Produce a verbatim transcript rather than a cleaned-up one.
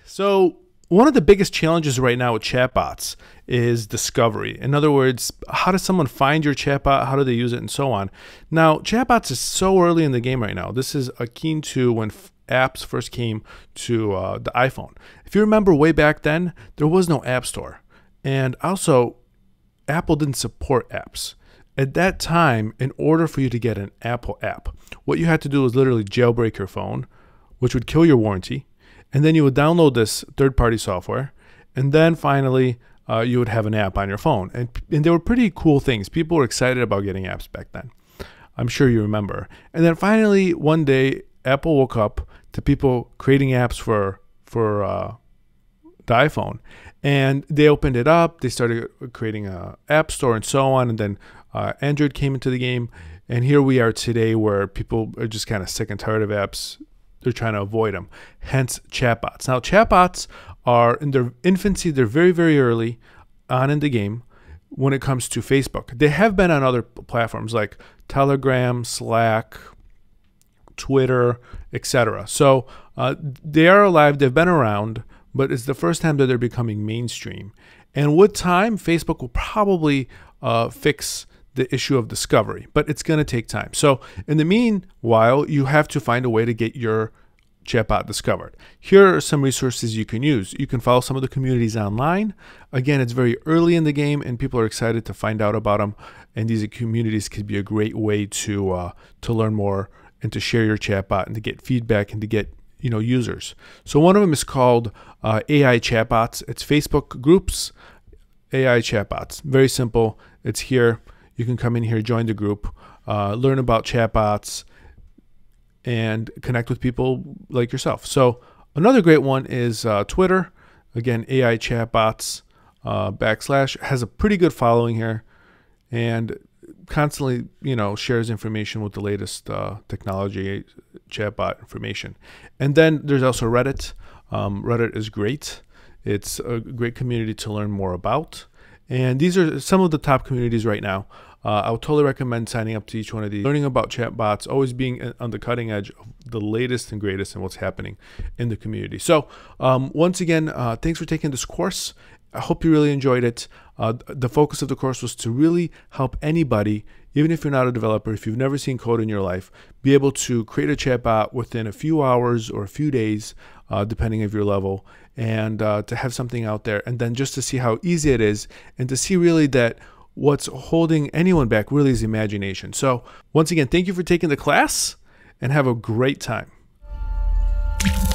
So one of the biggest challenges right now with chatbots is discovery. In other words, how does someone find your chatbot? How do they use it, and so on? Now, chatbots is so early in the game right now. This is akin to when apps first came to uh, the iPhone. If you remember way back then, there was no app store. And also, Apple didn't support apps. At that time, in order for you to get an Apple app, what you had to do was literally jailbreak your phone, which would kill your warranty. And then you would download this third-party software. And then finally, uh, you would have an app on your phone. And, and they were pretty cool things. People were excited about getting apps back then. I'm sure you remember. And then finally, one day, Apple woke up to people creating apps for, for uh, the iPhone. And they opened it up. They started creating an app store and so on. And then uh, Android came into the game. And here we are today where people are just kind of sick and tired of apps. They're trying to avoid them, hence chatbots. Now, chatbots are in their infancy. They're very, very early on in the game when it comes to Facebook. They have been on other platforms like Telegram, Slack, Twitter, et cetera. So uh, they are alive. They've been around, but it's the first time that they're becoming mainstream. And with time, Facebook will probably uh, fix the issue of discovery, but it's going to take time. So in the meanwhile, you have to find a way to get your chatbot discovered. Here are some resources you can use. You can follow some of the communities online. Again, it's very early in the game and people are excited to find out about them. And these communities could be a great way to uh, to learn more and to share your chatbot and to get feedback and to get you know users. So one of them is called uh, A I Chatbots. It's Facebook groups, A I Chatbots. Very simple. It's here. You can come in here, join the group, uh, learn about chatbots, and connect with people like yourself. So another great one is uh, Twitter. Again, A I Chatbots uh, backslash has a pretty good following here, and constantly, you know, shares information with the latest uh, technology, chatbot information. And then there's also Reddit. Um, Reddit is great. It's a great community to learn more about. And these are some of the top communities right now. Uh, I would totally recommend signing up to each one of these, learning about chatbots, always being on the cutting edge of the latest and greatest and what's happening in the community. So um, once again, uh, thanks for taking this course. I hope you really enjoyed it. Uh, the focus of the course was to really help anybody, even if you're not a developer, if you've never seen code in your life, be able to create a chatbot within a few hours or a few days, uh, depending on your level, and uh, to have something out there. And then just to see how easy it is and to see really that what's holding anyone back really is imagination. So once again, thank you for taking the class and have a great time.